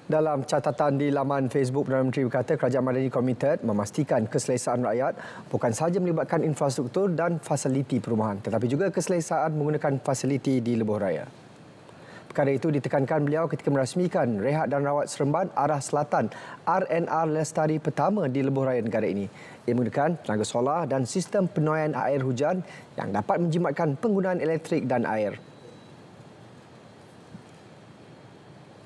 Dalam catatan di laman Facebook, Perdana Menteri berkata Kerajaan Madani komited memastikan keselesaan rakyat bukan sahaja melibatkan infrastruktur dan fasiliti perumahan tetapi juga keselesaan menggunakan fasiliti di lebuh raya. Perkara itu ditekankan beliau ketika merasmikan Rehat dan Rawat Seremban Arah Selatan RNR Lestari pertama di lebuh raya negara ini. Ia menggunakan tenaga solar dan sistem penuaian air hujan yang dapat menjimatkan penggunaan elektrik dan air.